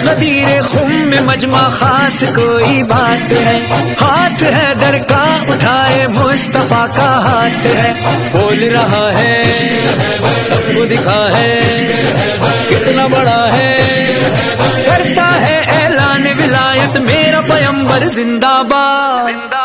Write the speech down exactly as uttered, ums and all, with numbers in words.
गदीरे खुम में मजमा खास कोई बात है, हाथ है दर का उठाए मुस्तफा का हाथ है, बोल रहा है सबको दिखा है कितना बड़ा है, करता है ऐलान विलायत मेरा पैगंबर जिंदाबाद।